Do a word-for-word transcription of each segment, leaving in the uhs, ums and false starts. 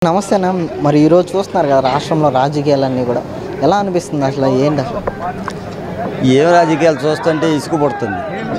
నమస్తే అన్న. మరి ఈరోజు చూస్తున్నారు కదా రాష్ట్రంలో రాజకీయాలన్నీ కూడా ఎలా అనిపిస్తుంది? అసలు ఏంటి అసలు ఏం రాజకీయాలు చూస్తుంటే ఇసుకు పడుతుంది.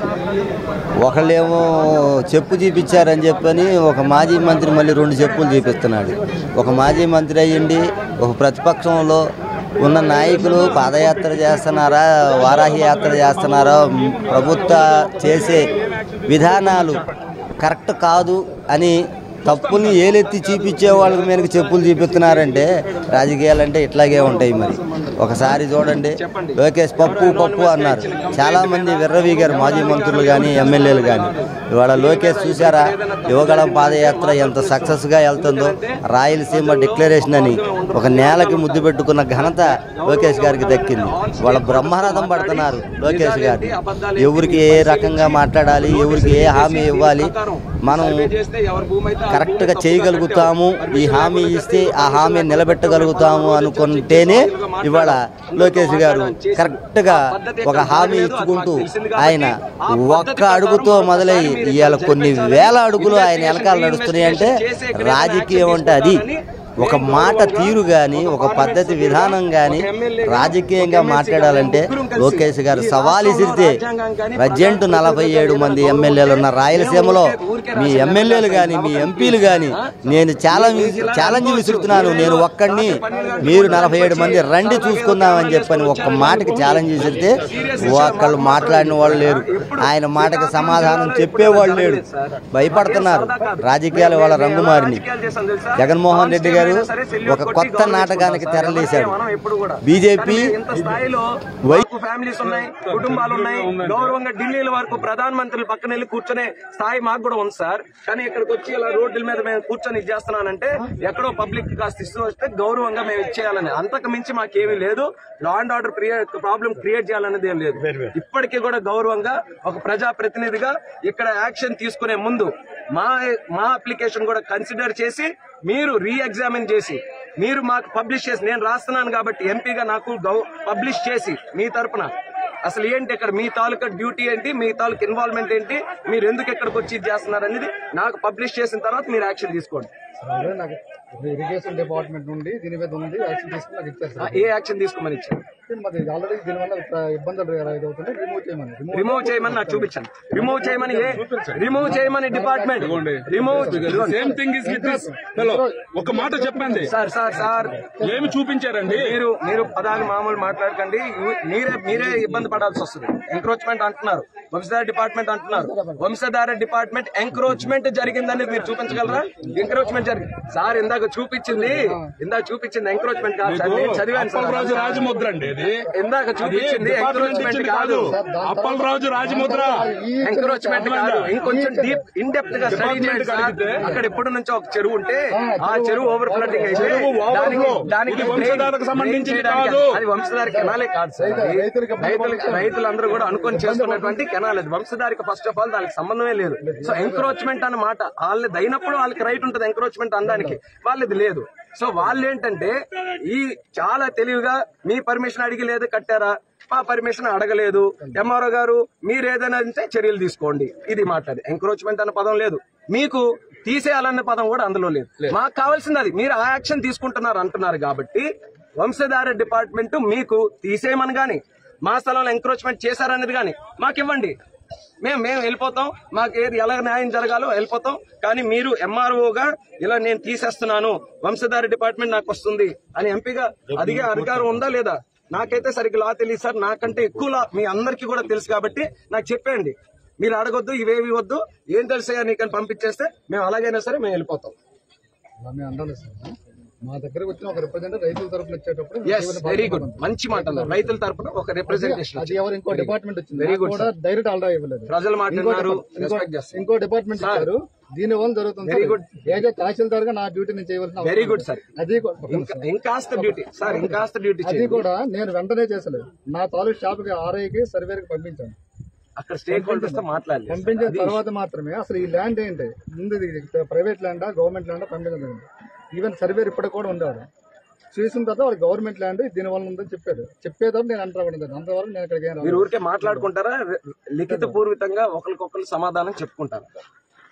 ఒకళ్ళేమో చెప్పు చూపించారని చెప్పని ఒక మాజీ మంత్రి మళ్ళీ రెండు చెప్పులు చూపిస్తున్నాడు. ఒక మాజీ మంత్రి అయ్యింది, ఒక ప్రతిపక్షంలో ఉన్న నాయకులు పాదయాత్ర చేస్తున్నారా, వారాహి యాత్ర చేస్తున్నారా, ప్రభుత్వ చేసే విధానాలు కరెక్ట్ కాదు అని తప్పుని ఏలెత్తి చూపించే వాళ్ళకి మీదకి చెప్పులు చూపిస్తున్నారంటే రాజకీయాలంటే ఇట్లాగే ఉంటాయి. మరి ఒకసారి చూడండి, లోకేష్ పప్పు పప్పు అన్నారు, చాలామంది విర్రవీగారు మాజీ మంత్రులు కానీ ఎమ్మెల్యేలు కానీ. ఇవాళ లోకేష్ చూసారా, యువగళం పాదయాత్ర ఎంత సక్సెస్గా వెళ్తుందో, రాయలసీమ డిక్లరేషన్ అని ఒక నేలకి ముద్దు పెట్టుకున్న ఘనత లోకేష్ గారికి దక్కింది. వాళ్ళ బ్రహ్మరథం పడుతున్నారు లోకేష్ గారు. ఎవరికి ఏ రకంగా మాట్లాడాలి, ఎవరికి ఏ హామీ ఇవ్వాలి, మనం కరెక్ట్గా చేయగలుగుతాము, ఈ హామీ ఇస్తే ఆ హామీ నిలబెట్టగలుగుతాము అనుకుంటేనే ఇవాళ లోకేష్ గారు కరెక్ట్గా ఒక హామీ ఇచ్చుకుంటూ ఆయన ఒక్క అడుగుతో మొదలై ఇవాళ కొన్ని వేల అడుగులు ఆయన వెనకాల నడుస్తున్నాయి. అంటే రాజకీయం అంటే అది ఒక మాట తీరు కానీ, ఒక పద్ధతి విధానం కానీ రాజకీయంగా మాట్లాడాలంటే లోకేష్ గారు సవాల్ ఇసిరితే ప్రజెంట్ నలభై ఏడు మంది ఎమ్మెల్యేలు ఉన్న రాయలసీమలో మీ ఎమ్మెల్యేలు కానీ మీ ఎంపీలు కానీ నేను ఛాలెంజ్ ఛాలెంజ్ విసురుతున్నాను, నేను ఒక్కడిని మీరు నలభై ఏడు మంది రండి చూసుకుందామని చెప్పని ఒక్క మాటకి ఛాలెంజ్ విసిరితే ఒక్కళ్ళు మాట్లాడిన వాళ్ళు లేరు, ఆయన మాటకి సమాధానం చెప్పేవాళ్ళు లేడు. భయపడుతున్నారు. రాజకీయాలు వాళ్ళ రంగు మారిని. జగన్మోహన్ రెడ్డి గారు ఒక కొత్త నాటకానికి తెరలేశాడు. బీజేపీ ఫ్యామిలీస్ ఉన్నాయి, కుటుంబాలు ఉన్నాయి, గౌరవంగా ఢిల్లీల వరకు ప్రధాన మంత్రులు పక్కన వెళ్ళి కూర్చొనే స్థాయి మాకు కూడా ఉంది సార్. కానీ ఇక్కడికి వచ్చి ఇలా రోడ్ల మీద మేము కూర్చొని ఇచ్చేస్తున్నానంటే ఎక్కడో పబ్లిక్ కాస్త ఇస్తూ వస్తే గౌరవంగా మేము ఇచ్చేయాలని, అంతకు మించి మాకేమీ లేదు. Law and order problem create చేయాలనేది ఏం లేదు. ఇప్పటికీ కూడా గౌరవంగా ఒక ప్రజా ప్రతినిధిగా ఇక్కడ యాక్షన్ తీసుకునే ముందు మా మా అప్లికేషన్ కూడా కన్సిడర్ చేసి మీరు రీ ఎగ్జామిన్ చేసి మీరు మాకు పబ్లిష్ చేసి, నేను రాస్తున్నాను కాబట్టి ఎంపీగా నాకు పబ్లిష్ చేసి మీ తరపున అసలు ఏంటి ఇక్కడ మీ తాలూకా డ్యూటీ ఏంటి, మీ తాలూకా ఇన్వాల్వ్మెంట్ ఏంటి, మీరు ఎందుకు ఇక్కడికి వచ్చి చేస్తున్నారు అనేది నాకు పబ్లిష్ చేసిన తర్వాత మీరు యాక్షన్ తీసుకోండి. ఇరిగేషన్ డిపార్ట్మెంట్ నుండి దీని మీద ఉంది యాక్షన్ తీసుకుని నాకు ఇచ్చారు. ఏ యాక్షన్ తీసుకోమని ఇచ్చారు? ఆల్రెడీ దీనివల్ల ఇబ్బందులు ఇదవుతుంది, రిమూవ్ చేయమని రిమూవ్ చేయమని నాకు చూపించండి. రిమూవ్ చేయమని ఏ రిమూవ్ చేయమని department remove same thing is with this hello ఒక మాట చెప్పండి సార్. సార్ సార్ ఏమి చూపించారండి? మీరు మీరు పదాలు మామూలు మాట్లాడకండి, మీరే మీరే ఇబ్బంది పడాల్సి వస్తుంది. ఎంక్రోచ్మెంట్ అంటున్నారు, వంశధార డిపార్ట్మెంట్ అంటున్నారు. వంశధార డిపార్ట్మెంట్ ఎంక్రోచ్మెంట్ జరిగిందని మీరు చూపించగలరా? ఎంక్రోచ్మెంట్ జరిగింది సార్, ఇందాక చూపించింది ఇందాక చూపించింది ఎంక్రోచ్మెంట్ కాదు సార్, నేను చదివాను. రాజు రాజముద్ర అండి అది, ఇందాక చూపించింది ఎంక్రోచ్మెంట్ కాదు, అప్పలరాజు రాజముద్ర ఎంక్రోచ్మెంట్ కాదు. ఇంకొంచెం డీప్ ఇన్ డెప్త్ గా స్టడీ చేయండి సార్. అక్కడ ఎప్పటి నుంచో ఒక చెరువు ఉంటే ఆ చెరువు ఓవర్ ఫ్లడ్డింగ్ అయితే దానికి సంబంధించి అది వంశధార కెనాలే కాదు సార్. రైతులు రైతులందరూ కూడా అనుకొని చేసుకున్నటువంటి కెనాల్ అది. వంశధారికి ఫస్ట్ ఆఫ్ ఆల్ దానికి సంబంధమే లేదు. సో ఎంక్రోచ్మెంట్ అన్నమాట వాళ్ళది అయినప్పుడు వాళ్ళకి రైట్ ఉంటుంది ఎంక్రోచ్మెంట్ అనడానికి, వాళ్ళది లేదు. సో వాళ్ళు ఏంటంటే ఈ చాలా తెలివిగా మీ పర్మిషన్ అడిగి లేదు కట్టారా, మా పర్మిషన్ అడగలేదు, ఎంఆర్ఓ గారు మీరు ఏదైనా అంటే చర్యలు తీసుకోండి, ఇది మాట్లాడి ఎంక్రోచ్మెంట్ అన్న పదం లేదు. మీకు తీసేయాలన్న పదం కూడా అందులో లేదు. మాకు కావాల్సింది అది. మీరు ఆ యాక్షన్ తీసుకుంటున్నారు అంటున్నారు కాబట్టి వంశధార డిపార్ట్మెంట్ మీకు తీసేయమని గాని, మా స్థలంలో ఎంక్రోచ్మెంట్ చేశారనేది గాని మాకు ఇవ్వండి, మేము మేము వెళ్ళిపోతాం. మాకు ఏది ఎలా న్యాయం జరగాలో వెళ్ళిపోతాం. కానీ మీరు ఎంఆర్ఓగా ఇలా నేను తీసేస్తున్నాను, వంశధార డిపార్ట్మెంట్ నాకు వస్తుంది అని ఎంపీగా అదిగే అధికారం ఉందా లేదా? నాకైతే సరిగ్గా లా తెలియదు సార్, నాకంటే ఎక్కువ లా మీ అందరికీ కూడా తెలుసు కాబట్టి నాకు చెప్పండి. మీరు అడగొద్దు, ఇవేవి వద్దు, ఏం తెలుసా నీకని పంపించేస్తే మేము అలాగైనా సరే మేము వెళ్ళిపోతాం. మా దగ్గర వచ్చిన ఒక రిప్రజెంటేటివ్ రైతుల తరపున వచ్చేటప్పుడు వెరీ గుడ్, మంచి మాట అన్నారు. రైతుల తరపున ఒక రిప్రజెంటేషన్ ఇంకో డిపార్ట్మెంట్ వచ్చింది, వెరీ గుడ్. డైరెక్ట్ ఆల్రెడీ ఇవ్వలేదు, ప్రజలు మాట్లాడారు, ఇంకో డిపార్ట్మెంట్ ఇచ్చారు. దీని వల్ల జరుగుతుంది. Very good. ఏదో తహసీల్దార్ గా నా డ్యూటీ నేను చేయవలసిన వెరీ గుడ్ సార్. అది ఇంకాస్త డ్యూటీ సార్, ఇంకాస్త డ్యూటీ అది కూడా నేను వెంటనే చేసలేదు. నా తాలూకు షాప్ కి ఆర్ఐకి సర్వేకి పంపించాను. అక్కడ స్టేక్ హోల్డర్స్ తో మాట్లాడాలి. పంపించిన తర్వాత మాత్రమే అసలు ఈ ల్యాండ్ ఏంటి, ముందు ప్రైవేట్ ల్యాండా గవర్నమెంట్ ల్యాండా పంపించలేదు. ఈవెన్ సర్వేర్ ఇప్పటికి కూడా ఉండేవారు. చూసిన తర్వాత వాళ్ళు గవర్నమెంట్ ల్యాండ్ దీనివల్ల ఉందని చెప్పారు. చెప్పేటప్పుడు నేను అంటాను, అంతవరకు నేను ఇక్కడికి మీరు ఊరికే మాట్లాడుకుంటారా, లిఖిత పూర్వకంగా ఒకరికొకరు సమాధానం చెప్పుకుంటారు.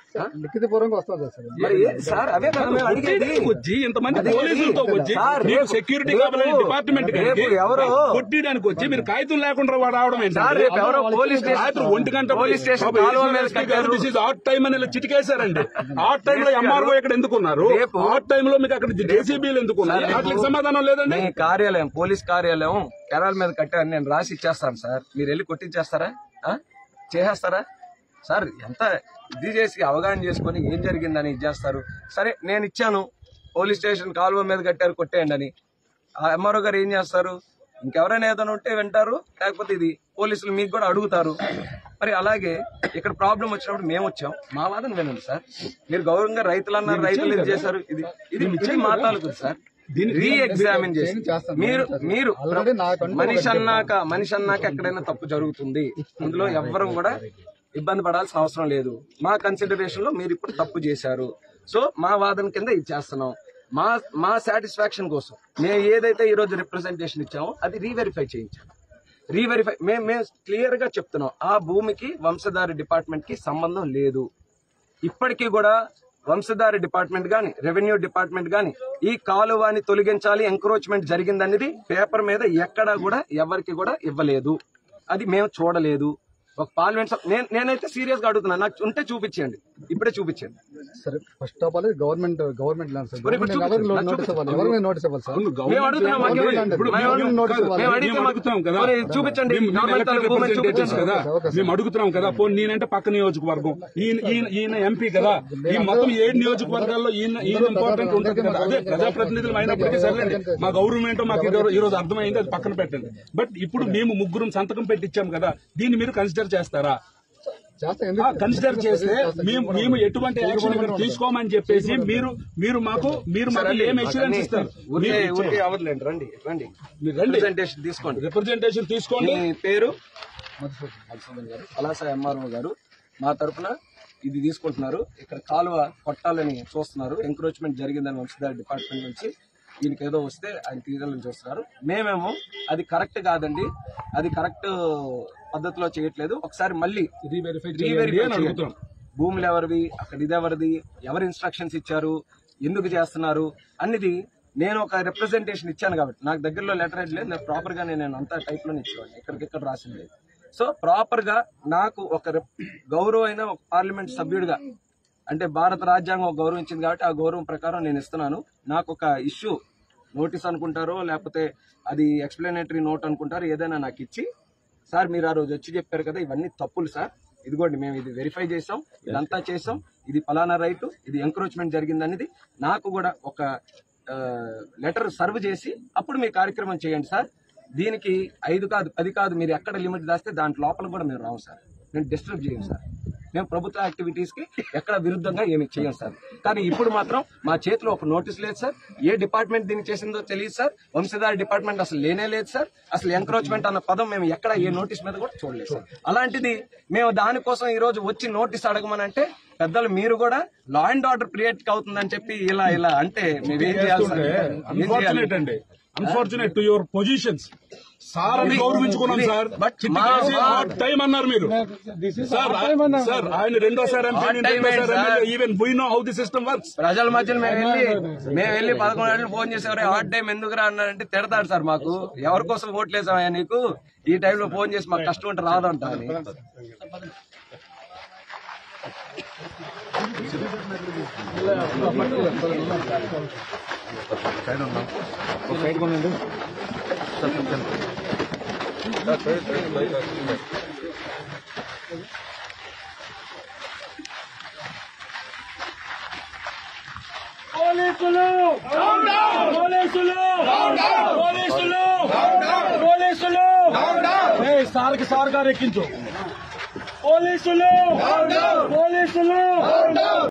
లిఖితపూర్వకంగా వస్తుంది సార్. మరి ఏంటి సార్ అవే కదా మేము అడిగేది. వచ్చి ఇంతమంది పోలీసులతో వచ్చి సార్, మీరు రేపు- సెక్యూరిటీ రేపు- కావాలని డిపార్ట్మెంట్ రేపు ఎవరో కొట్టియడానికి వచ్చి మీరు కాగితం లేకుండా రావడం ఏంటి? సార్ రేపు ఎవరో పోలీస్ స్టేషన్ రాత్రి ఒంటి గంట పోలీస్ స్టేషన్ కాలువ మీద కట్టారు. దిస్ ఇస్ హాట్ టైం అని ఇలా చిటికేశారండి. హాట్ టైం లో ఎంఆర్ఓ ఇక్కడ ఎందుకున్నారు? రేపు- హాట్ టైం లో మీకు అక్కడ జేసీబీలు ఎందుకున్నారు? వాటికి సమాధానం లేదండి. మీ కార్యాలయం పోలీస్ కార్యాలయం కెనాల్ మీద కట్టారని నేను రాసి ఇచ్చేస్తాను సార్. మీరు వెళ్ళి కొట్టించేస్తారా? ఆ? చేసేస్తారా సార్? ఎంత ఇది చేసి అవగాహన చేసుకుని ఏం జరిగిందని ఇచ్చేస్తారు. సరే నేను ఇచ్చాను, పోలీస్ స్టేషన్ కాలువ మీద కట్టారు కొట్టేయండి అని. ఆ ఎంఆర్ఓ గారు ఏం చేస్తారు? ఇంకెవరైనా ఏదైనా ఉంటే వింటారు, లేకపోతే ఇది పోలీసులు మీకు కూడా అడుగుతారు. మరి అలాగే ఇక్కడ ప్రాబ్లం వచ్చినప్పుడు మేము వచ్చాం, మా వాదన వినండి సార్. మీరు గౌరవంగా రైతులు అన్నారు, రైతులు ఇది చేశారు, ఇది ఇది ఇది మా తాలూకు సార్. రీ ఎగ్జామిన్ చేసి మీరు మీరు మనిషి అన్నాక మనిషి అన్నాక ఎక్కడైనా తప్పు జరుగుతుంది, అందులో ఎవ్వరూ కూడా ఇబ్బంది పడాల్సిన అవసరం లేదు. మా కన్సిడరేషన్ లో మీరు ఇప్పుడు తప్పు చేశారు, సో మా వాదన కింద ఇది చేస్తున్నాం. మా మా సాటిస్ఫాక్షన్ కోసం మేము ఏదైతే ఈ రోజు రిప్రజెంటేషన్ ఇచ్చామో అది రీవెరిఫై చేయించాం. రీవెరిఫై మేము మేము క్లియర్ గా చెప్తున్నాం, ఆ భూమికి వంశధారి డిపార్ట్మెంట్ కి సంబంధం లేదు. ఇప్పటికీ కూడా వంశధారి డిపార్ట్మెంట్ గాని రెవెన్యూ డిపార్ట్మెంట్ గాని ఈ కాలువని తొలగించాలి, ఎంక్రోచ్మెంట్ జరిగిందనేది పేపర్ మీద ఎక్కడా కూడా ఎవరికి కూడా ఇవ్వలేదు. అది మేము చూడలేదు. ఒక పార్లమెంట్ నేను నేనైతే సీరియస్ గా అడుగుతున్నాను, నాకు ఉంటే చూపించండి, ఇప్పుడే చూపించండి. సరే first of all government government land sir. మరి ఇప్పుడు ఎవరికి చూపించండి. నోటీస్ ఇవ్వాలి? ఎవరు మీద నోటీస్ ఇవ్వాలి సార్? మేము అడుగుతున్నాం, మాకు ఇప్పుడు ఇవ్వండి. మేము మేము నోటీస్ ఇవ్వాలి. మేము అడిగితే మాకు అడుగుతాం కదా. మరి చూపించండి, మేము- మేము గవర్నమెంట్ elected తాలూకు భూమిని representatives చూపించండి. కదా, మేము అడుగుతున్నాం కదా. పోనీ నేనంటే పక్క నియోజకవర్గం, ఈయన ఈయన ఈయన ఎంపీ కదా, ఈ మొత్తం ఏడు నియోజకవర్గాల్లో ఈయన ఈయన ఇంపార్టెంట్ ఉంటుంది కదా. అదే ప్రజాప్రతినిధులు అయినప్పటికీ సరేండి, మా గవర్నమెంట్ మాకు ఇది ఈ రోజు అర్థమైంది, అది పక్కన పెట్టండి. బట్ ఇప్పుడు మేము ముగ్గురం సంతకం పెట్టించాం కదా, దీన్ని మీరు కన్సిడర్ చేస్తారా? చేస్తా, ఎందుకు? కన్సిడర్ చేస్తే మేము మేము ఎటువంటి యాక్షన్ ఇక్కడ తీసుకోమని చెప్పేసి మీరు మీరు మాకు మీరు మాకు ఏం ఎష్యూరెన్స్ ఇస్తారు? ఊరికే మీరు ఊరికే ఇచ్చే- అవ్వదులేండి, రండి రండి మీరు రండి, రిప్రజెంటేషన్ తీసుకోండి. రిప్రజెంటేషన్ తీసుకోండి. మీ పేరు మధుసూదన్ గారు, అలాస ఎంఆర్ఓ గారు మా తరఫున ఇది తీసుకుంటున్నారు. ఇక్కడ కాలువ కొట్టాలని చూస్తున్నారు, ఎంక్రోచ్మెంట్ జరిగిందని వంశధార డిపార్ట్మెంట్ నుంచి ఈయనకి ఏదో వస్తే ఆయన తీరాలని చూస్తున్నారు. మేమేమో అది కరెక్ట్ కాదండి, అది కరెక్ట్ పద్ధతిలో చేయట్లేదు, ఒకసారి మళ్ళీ రీవెరిఫై రీవెరిఫై అని చేయండి. అడుగుతున్నాం. భూములు ఎవరివి, అక్కడ ఇదెవరిది, ఎవరు ఇన్స్ట్రక్షన్స్ ఇచ్చారు, ఎందుకు చేస్తున్నారు అన్నిది నేను ఒక రిప్రజెంటేషన్ ఇచ్చాను కాబట్టి నాకు దగ్గరలో లెటర్ హెడ్ లేదు, నేను ప్రాపర్ గా నేను అంతా టైప్ లోనే ఇచ్చేవాడిని, ఇక్కడికిక్కడ రాసింది లేదు. సో ప్రాపర్ గా నాకు ఒక గౌరవమైన ఒక పార్లమెంట్ సభ్యుడిగా, అంటే భారత రాజ్యాంగం ఒక గౌరవం ఇచ్చింది కాబట్టి ఆ గౌరవం ప్రకారం నేను ఇస్తున్నాను. నాకు ఒక ఇష్యూ నోటీస్ అనుకుంటారో లేకపోతే అది ఎక్స్ప్లెనేటరీ నోట్ అనుకుంటారో ఏదైనా నాకు ఇచ్చి, సార్ మీరు ఆ రోజు వచ్చి చెప్పారు కదా ఇవన్నీ తప్పులు సార్, ఇదిగోండి మేము ఇది వెరిఫై చేసాం, ఇదంతా చేసాం, ఇది ఫలానా రైటు, ఇది ఎంక్రోచ్మెంట్ జరిగిందనేది నాకు కూడా ఒక లెటర్ సర్వ్ చేసి అప్పుడు మీ కార్యక్రమం చేయండి సార్. దీనికి ఐదు కాదు పది కాదు, మీరు ఎక్కడ లిమిట్ దాస్తే దాంట్ లోపల కూడా మేము రాము సార్, మేము డిస్టర్బ్ చేయం సార్. మేము ప్రభుత్వ యాక్టివిటీస్ కి ఎక్కడ విరుద్ధంగా ఏమి చేయం సార్. కానీ ఇప్పుడు మాత్రం మా చేతిలో ఒక నోటీస్ లేదు సార్, ఏ డిపార్ట్మెంట్ దీన్ని చేసిందో తెలియదు సార్, వంశధార డిపార్ట్మెంట్ అసలు లేనే లేదు సార్, అసలు ఎంక్రోచ్మెంట్ అన్న పదం మేము ఎక్కడ ఏ నోటీస్ మీద కూడా చూడలేదు సార్. అలాంటిది మేము దానికోసం ఈ రోజు వచ్చి నోటీస్ అడగమనంటే పెద్దలు మీరు కూడా లా అండ్ ఆర్డర్ క్రియేట్ అవుతుందని చెప్పి ఇలా ఇలా అంటే మేమేం చేయాలి సార్? ఏం చేయాలి? అన్ఫార్చునేట్ అండి, unfortunate to your positions. Sir అని గౌరవించుకున్నాం సార్, బట్ టైం అన్నారు మీరు సార్. సార్ ఆయన రెండోసారి even we know how the system works. ప్రజల మధ్యలో మేము వెళ్ళి మేము వెళ్ళి పదకొండు గంటలు ఫోన్ చేసేవారు, హార్డ్ టైం ఎందుకురా అన్నారంటే తిడతాడు సార్. మాకు ఎవరి కోసం ఓట్లేసామయ్యా నీకు, ఈ టైంలో ఫోన్ చేసి మాకు కష్టం ఉంటే రాదంటా అని. పోలీసులు పోలీసులు పోలీసులు పోలీసులు సార్కి సార్ గారు ఎక్కించు. పోలీసులు పోలీసులు